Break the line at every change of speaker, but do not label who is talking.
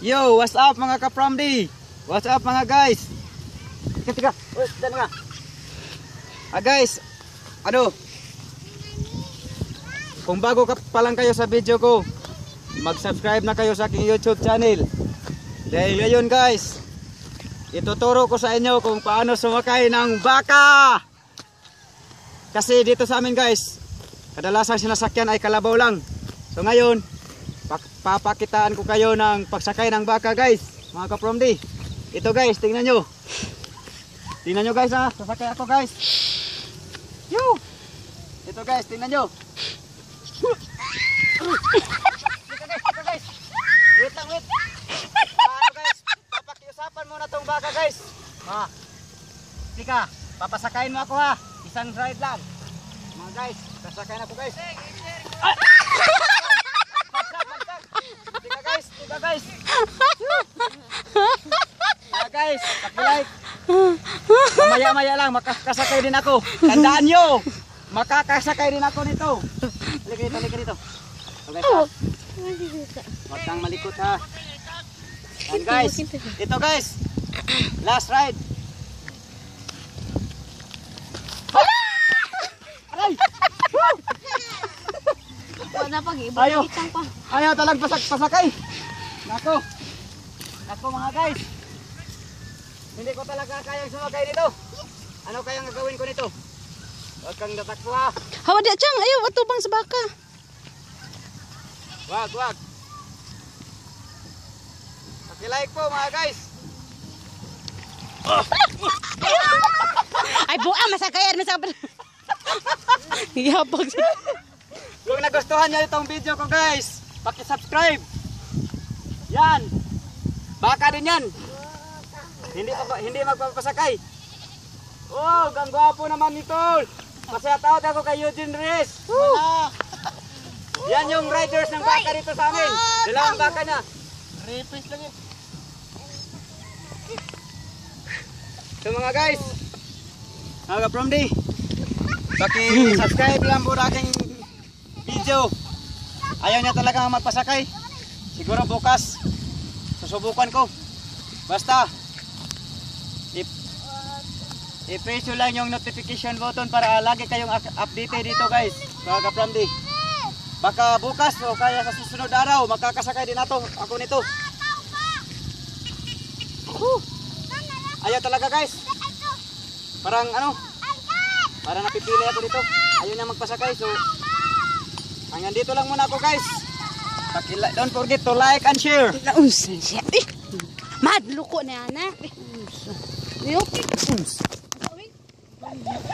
Yo, what's up mga ka-Pramdi? What's up mga guys? Ketika, dan nga. Guys, kung bago ka pa lang kayo sa video ko, mag-subscribe na kayo sa aking YouTube channel. Dahil ngayon guys, ituturo ko sa inyo kung paano sumakay ng baka. Kasi dito sa amin guys, kadalasan sinasakyan ay kalabaw lang. So ngayon, papakitaan ko kayo ng pagsakay ng baka guys, mga ka-Pramdi. Ito guys, tingnan nyo. Tingnan nyo guys ha, sasakay ako guys. Yo! Ito guys, tingnan nyo. Ito guys. Wait lang, wait. Guys, papakiusapan muna tong baka guys. Tika, papasakayin mo ako ha. Isang ride lang. Mga guys, sasakayin ako guys. Tika guys. Guys, paki-like. Mamaya-maya lang, makakasakay din ako. Tandaan nyo, makakasakay din ako nito. Halika dito. Okay, huwag kang malikot ha. And guys, ito guys, last ride. Aray! Ayaw talang pasakay. Nako mga guys. Hindi ko talaga kayang sumakay nito. Ano kayang gagawin ko nito? Huwag kang tatakbo ha.
Hawa dia cang, ayo watubang sa baka.
Wag. Paki-like po mga guys.
Ay buang masakayan masakay. Yabag.
Kung nagustuhan niyo itong video ko guys, paki-subscribe. Yan. Baka din yan. Hindi magpapasakay. Oh, ang gwapo naman nito. Pasyatout ako kay Eugene Reyes. Yan yung riders ng baka dito sa amin. Dalawang baka na. Repes lang yun. So mga guys, mga ka-Pramdi, paki-subscribe lang po na aking video. Ayaw niya talaga magpasakay. Siguro bukas susubukan ko. Basta i-press nyo lang yung notification button para lagi kayong updated dito guys, mga ka-Pramdi. Baka bukas o kaya sa susunod araw makakasakay din ako nito. Ayaw talaga guys. Parang parang napipili ako dito. Ayaw niya magpasakay, so hanggang dito lang muna ako guys. Don't forget to like and share.
Naunsan siya. Madluko na anak. Yo.